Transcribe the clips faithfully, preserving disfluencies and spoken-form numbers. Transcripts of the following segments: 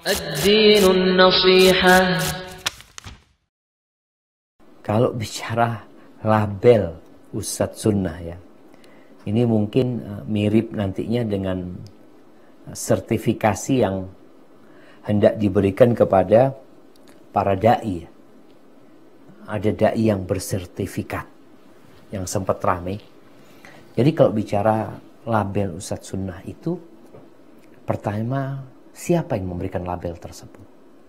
Ad-dinun nasihah. Kalau bicara label Ustadz Sunnah ya, ini mungkin uh, mirip nantinya dengan uh, sertifikasi yang hendak diberikan kepada para da'i. Ada da'i yang bersertifikat, yang sempat ramai. Jadi kalau bicara label Ustadz Sunnah itu, pertama, siapa yang memberikan label tersebut?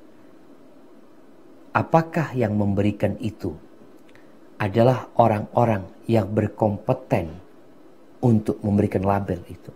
Apakah yang memberikan itu adalah orang-orang yang berkompeten untuk memberikan label itu?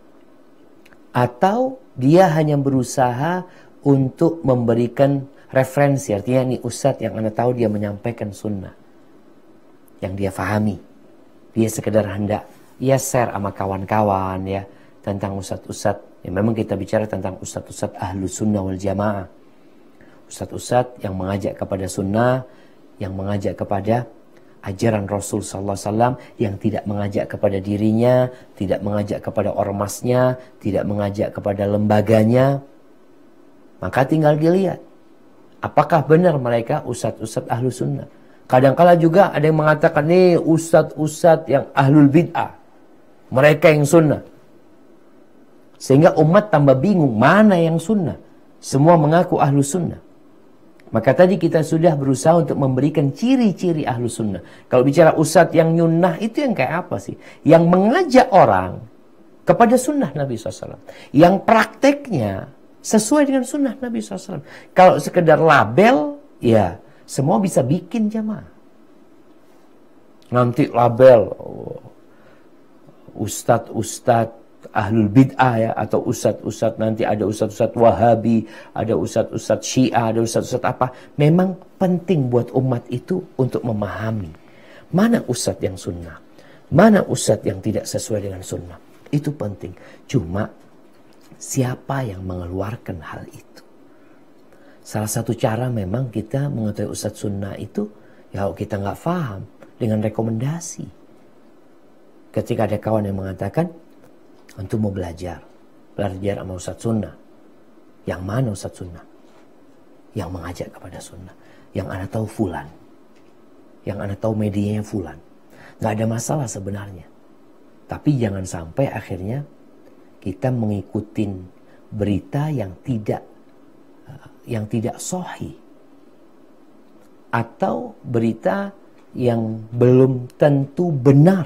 Atau dia hanya berusaha untuk memberikan referensi, artinya ini ustadz yang Anda tahu dia menyampaikan sunnah yang dia fahami. Dia sekedar hendak ya share sama kawan-kawan ya tentang ustadz-ustadz. Ya, memang kita bicara tentang ustadz-ustadz ahlu sunnah wal jamaah. Ustadz-ustadz yang mengajak kepada sunnah, yang mengajak kepada ajaran Rasul sallallahu alaihi wasallam, yang tidak mengajak kepada dirinya, tidak mengajak kepada ormasnya, tidak mengajak kepada lembaganya. Maka tinggal dilihat, apakah benar mereka ustadz-ustadz ahlu sunnah. Kadang-kala juga ada yang mengatakan, nih ustadz-ustadz yang ahlul bid'ah, mereka yang sunnah. Sehingga umat tambah bingung, mana yang sunnah. Semua mengaku ahlu sunnah. Maka tadi kita sudah berusaha untuk memberikan ciri-ciri ahlu sunnah. Kalau bicara ustadz yang nyunnah, itu yang kayak apa sih? Yang mengajak orang kepada sunnah Nabi shallallahu alaihi wasallam. Yang prakteknya sesuai dengan sunnah Nabi shallallahu alaihi wasallam. Kalau sekedar label, ya semua bisa bikin jamaah. Nanti label oh, ustadz-ustadz ahlul bid'ah ya, atau ustadz-ustadz, nanti ada ustadz-ustadz wahabi, ada ustadz-ustadz syiah, ada ustadz-ustadz apa. Memang penting buat umat itu untuk memahami mana ustadz yang sunnah, mana ustadz yang tidak sesuai dengan sunnah. Itu penting. Cuma siapa yang mengeluarkan hal itu? Salah satu cara memang kita mengetahui ustadz sunnah itu, ya kita nggak paham, dengan rekomendasi. Ketika ada kawan yang mengatakan, antum mau belajar, belajar sama ustadz sunnah. Yang mana ustadz sunnah? Yang mengajak kepada sunnah. Yang Anda tahu fulan. Yang Anda tahu medianya fulan. Nggak ada masalah sebenarnya. Tapi jangan sampai akhirnya kita mengikuti berita yang tidak yang tidak sahih. Atau berita yang belum tentu benar.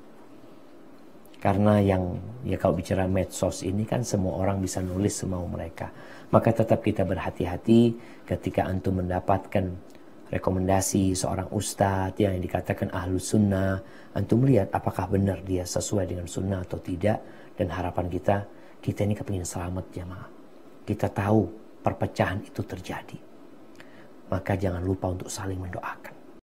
Karena yang, ya kalau bicara medsos ini kan semua orang bisa nulis semau mereka. Maka tetap kita berhati-hati ketika antum mendapatkan rekomendasi seorang ustadz yang dikatakan ahlu sunnah. Antum lihat apakah benar dia sesuai dengan sunnah atau tidak. Dan harapan kita, kita ini kepingin selamat jamaah. Kita tahu perpecahan itu terjadi. Maka jangan lupa untuk saling mendoakan.